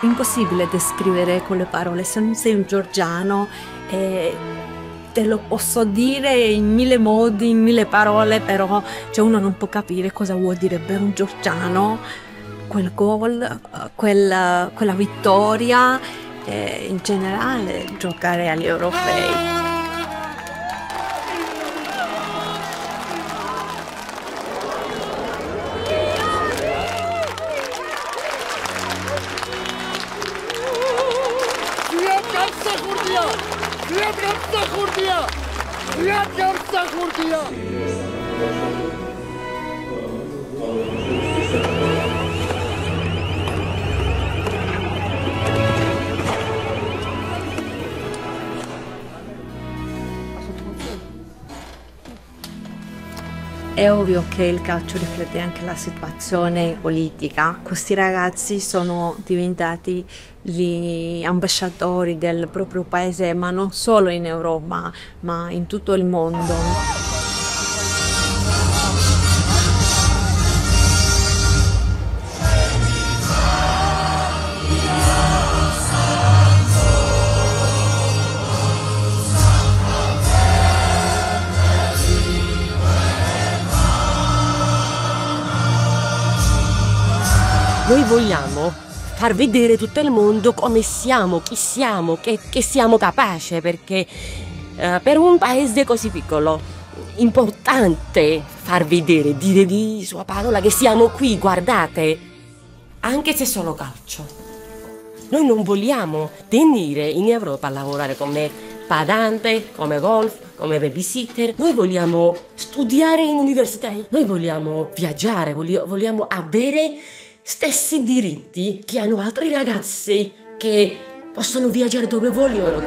impossibile descrivere con le parole. Se non sei un georgiano, te lo posso dire in mille modi, in mille parole, però uno non può capire cosa vuol dire per un georgiano quel gol, quella vittoria, e in generale giocare agli europei. È ovvio che il calcio riflette anche la situazione politica. Questi ragazzi sono diventati gli ambasciatori del proprio paese, ma non solo in Europa, ma in tutto il mondo. Noi vogliamo far vedere tutto il mondo come siamo, chi siamo, che siamo capaci, perché per un paese così piccolo è importante far vedere, dire di sua parola che siamo qui, guardate, anche se solo calcio. Noi non vogliamo venire in Europa a lavorare come badante, come golf, come babysitter. Noi vogliamo studiare in università, noi vogliamo viaggiare, vogliamo avere stessi diritti che hanno altri ragazzi che possono viaggiare dove vogliono.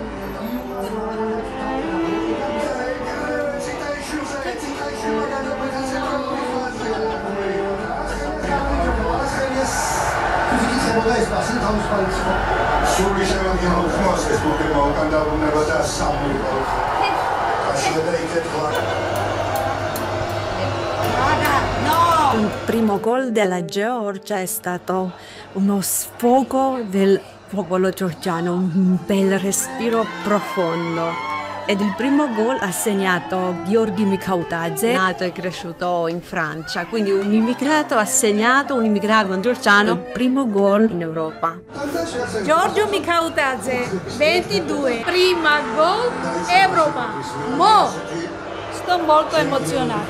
Il primo gol della Georgia è stato uno sfogo del popolo georgiano, un bel respiro profondo. Ed il primo gol ha segnato Giorgi Mikhautadze, nato e cresciuto in Francia, quindi un immigrato ha segnato, un immigrato georgiano, il primo gol in Europa. Giorgio Mikhautadze, 22, prima gol Europa. Mo, sto molto emozionato.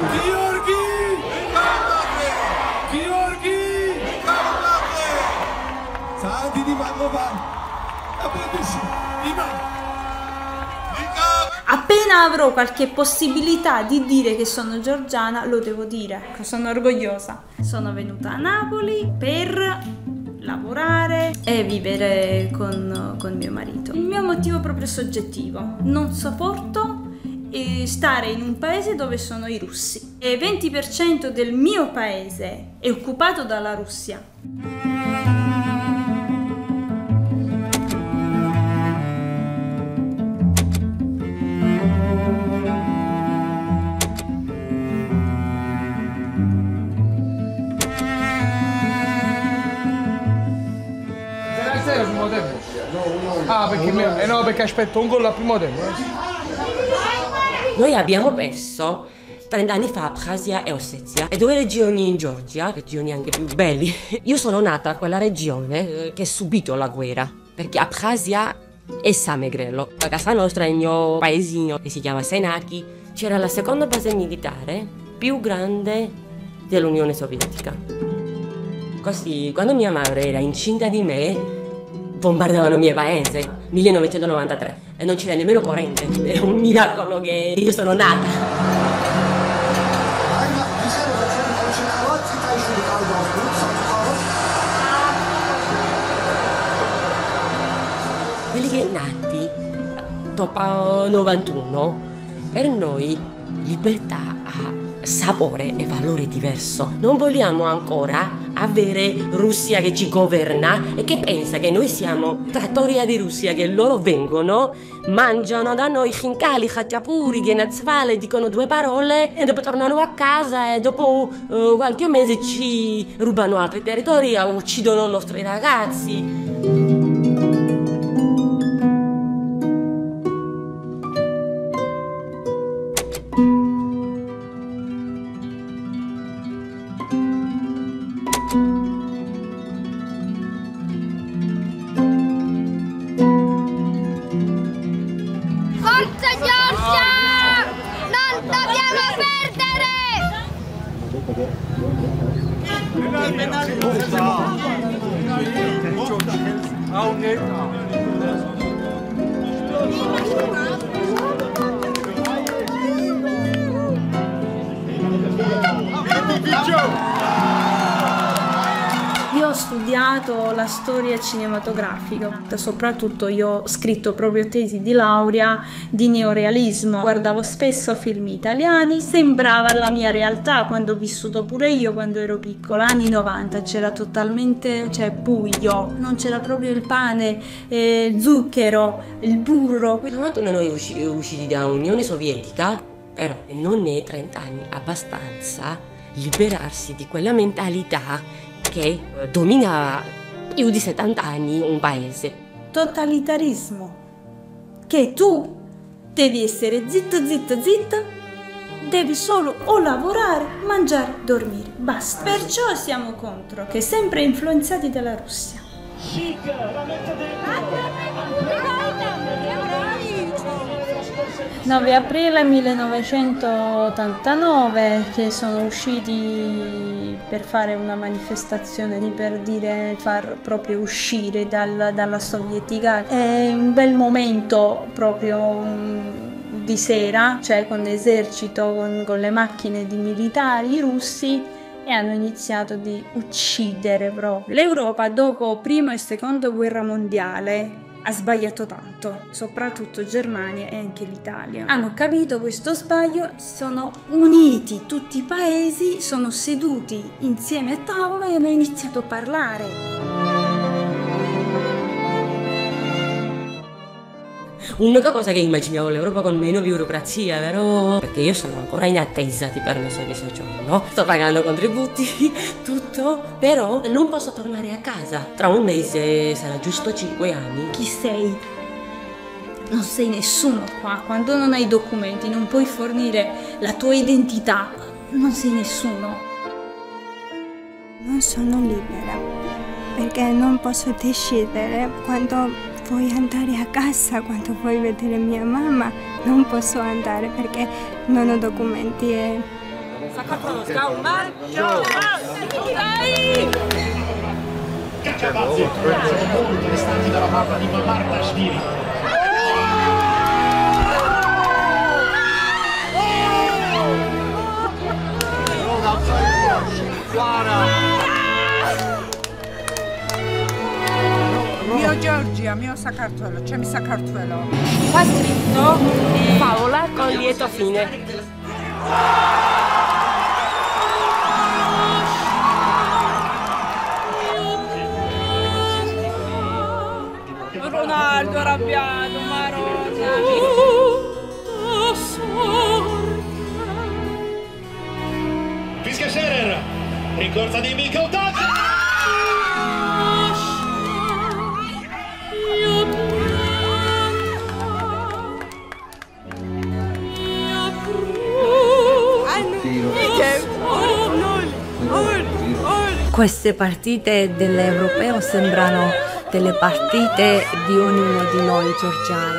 Appena avrò qualche possibilità di dire che sono georgiana, lo devo dire. Sono orgogliosa. Sono venuta a Napoli per lavorare e vivere con mio marito. Il mio motivo è proprio soggettivo. Non sopporto stare in un paese dove sono i russi. E il 20% del mio paese è occupato dalla Russia. Al primo tempo? Ah, perché, no, perché aspetto un gol al primo tempo. Noi abbiamo perso 30 anni fa Abkhazia e Ossetia, e due regioni in Georgia, regioni anche più belli. Io sono nata in quella regione che ha subito la guerra, perché Abkhazia è Samegrelo. A casa nostra, nel mio paesino, che si chiama Senaki, c'era la seconda base militare più grande dell'Unione Sovietica. Così, quando mia madre era incinta di me, bombardavano il mio paese, 1993, e non c'era nemmeno corrente. È un miracolo che io sono nata. Quelli che nati dopo 91, per noi libertà sapore e valore diverso. Non vogliamo ancora avere Russia che ci governa e che pensa che noi siamo trattoria di Russia, che loro vengono, mangiano da noi khinkali, khachapuri, ghenazvale, dicono 2 parole e dopo tornano a casa e dopo qualche mese ci rubano altri territori, uccidono i nostri ragazzi. Forza Giorgia! Non dobbiamo Io ho studiato la storia cinematografica, soprattutto io ho scritto proprio tesi di laurea di neorealismo. Guardavo spesso film italiani, sembrava la mia realtà quando ho vissuto pure io quando ero piccola. Anni 90 c'era totalmente, buio, non c'era proprio il pane, il zucchero, il burro. Quando noi usciti da Unione Sovietica, però non è 30 anni abbastanza liberarsi di quella mentalità che dominava più di 70 anni un paese. Totalitarismo, che tu devi essere zitto, devi solo o lavorare, mangiare, dormire, basta. Perciò siamo contro, che sempre influenzati dalla Russia. 9 aprile 1989, che sono usciti per fare una manifestazione per dire far proprio uscire dalla sovietica. È un bel momento proprio di sera, con l'esercito, con le macchine di militari russi, e hanno iniziato di uccidere proprio. L'Europa dopo prima e seconda guerra mondiale ha sbagliato tanto, soprattutto Germania e anche l'Italia. Hanno capito questo sbaglio, sono uniti tutti i paesi, sono seduti insieme a tavola e hanno iniziato a parlare. L'unica cosa che immaginavo l'Europa con meno burocrazia, vero? Perché io sono ancora in attesa di permesso di soggiorno. Sto pagando contributi, tutto, però non posso tornare a casa. Tra un mese sarà giusto 5 anni. Chi sei? Non sei nessuno qua. Quando non hai documenti, non puoi fornire la tua identità, non sei nessuno. Non sono libera perché non posso decidere quando vuoi andare a casa, quando vuoi vedere mia mamma. Non posso andare perché non ho documenti e... Restanti dalla mamma di Martashvili. Mio Giorgia, mio Sakartvelo, c'è mi Sakartvelo. Qua scritto Paola con lieto fine. Ronaldo arrabbiato, Maronna. Fischia Scherer, ricorsa di Mikko Tac. Queste partite dell'Europeo sembrano delle partite di ognuno di noi georgiani.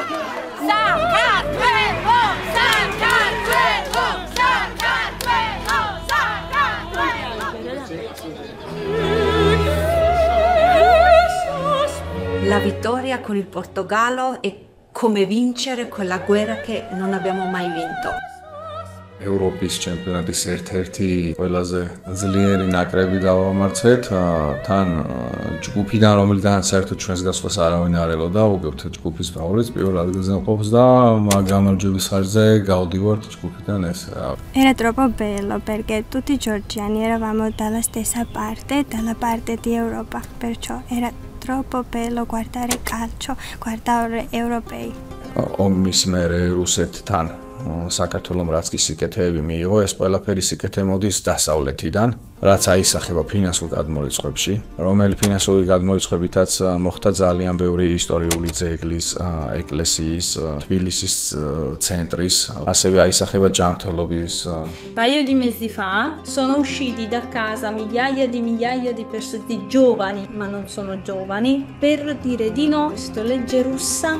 La vittoria con il Portogallo è come vincere quella guerra che non abbiamo mai vinto. ევროპის ჩემპიონატის ერთ-ერთი ყველაზე ძლიერი ნაკრები გავამარცხეთ. თან ჯგუფიდან, რომელიდან საერთოდ ჩვენს გასვლას არავინ არ ელოდა, უგებთ ჯგუფის ფავორიტს პირველ ადგილზე მყოფს და გამარჯვების ხარჯზე გავდივართ ჯგუფიდან ეს. Era troppo bello perché tutti i georgiani eravamo dalla stessa parte di Europa, perciò era troppo bello guardare calcio, guardare europei. ომის მერე რუსეთთან საქართველომ რაც კი სიკეთეები მიიღო, ეს ყველაფერი სიკეთე მოდის დასავლეთიდან, რაც აისახება ფინანსურ გადმორიცხვებში, რომელი ფინანსური გადმორიცხვებითაც მოხდა ძალიან ბევრი ისტორიული ძეგლის, ეკლესიის, თბილისის ცენტრის, ასევე აისახება ჯანმრთელობის. Un paio di mesi fa sono usciti da casa migliaia di persone, di giovani, ma non sono giovani, per dire di no a questa legge russa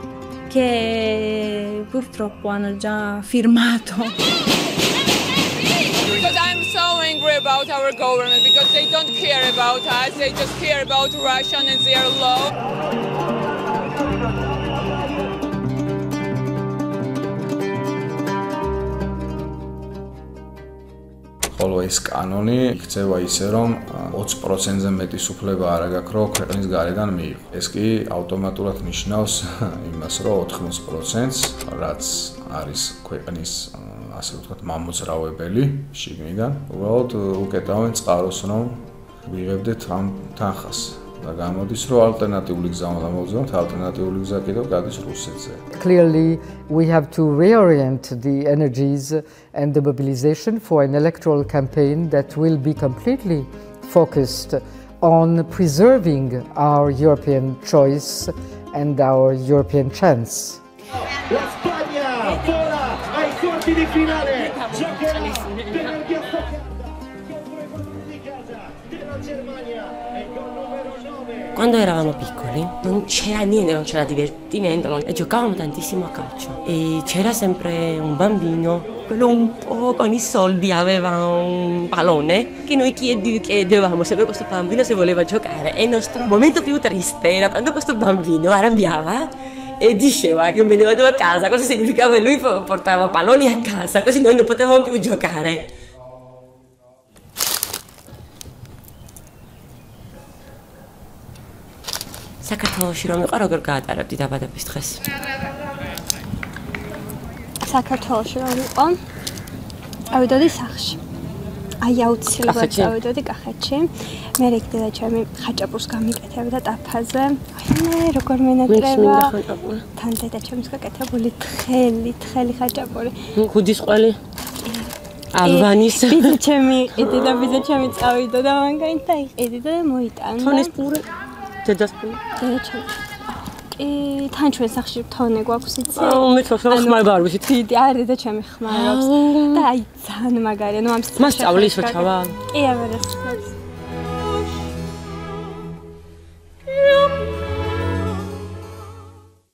che purtroppo hanno già firmato. Because I'm so angry about our government because they don't care about us, they just care about Russia and their law. ხოლო ეს კანონი იქცევა ისე, რომ 20%-ზე მეტი სუფლება არ აქვს, რომ ქვეყნის გარედან მიიღო. ეს კი ავტომატურად ნიშნავს იმას, რომ 80%-ს, რაც არის ქვეყნის, ასე ვთქვათ, მამოძრავებელი შიგნიდან, უბრალოდ უკეტავენ წყაროს, რომ ვიღებდეთ ამ თანხას. და გამოდის, რომ ალტერნატიული გზა უნდა მოვუძრავთ, ალტერნატიული გზა კიდევ გადის რუსეთზე. Clearly, we have to reorient the energies and the mobilization for an electoral campaign that will be completely focused on preserving our European choice and our European chance. La Spagna vola ai quarti di finale, giocherà venerdì a Stoccarda contro i padroni di casa della Germania e con numero 9. Quando eravamo piccoli non c'era niente, non c'era divertimento, e giocavamo tantissimo a calcio e c'era sempre un bambino, quello un po' con i soldi aveva un pallone che noi chiedevamo sempre a questo bambino se voleva giocare e il nostro momento più triste era quando questo bambino arrabbiava e diceva che non veniva a casa, cosa significava che lui portava palloni a casa, così noi non potevamo più giocare. საქართველოში რომ იყო როგორ გაატარებდი დაბადების დღეს? საქართველოში რომ იყო ავიდოდი სახლში. აი აუცილებლად ავიდოდი კახეთში. მე რეკდა ჩემი ხაჭაპურს გამიკეთებდა ტაფაზე. აი როგორ მენატრება. თან დედა ჩემს გაკეთებული თხელი ხაჭაპური. ხუდის ყველი? ალბანის. ბიძა ჩემი იყიდი და ბიძა ჩემი წავიდა და მან გაიტა იყიდი და მოიტანა. თონის პური? დედას პური? დედა ჩემი. კი, თან ჩვენ სახში თონე გვაქვს იცი? მე თვითონ ხმარ ვიცი. დიდი არ დედა ჩემი ხმარობს და აი ძალიან მაგარია. ნუ ამ მას სწავლის რო ჩავა? კი, აბა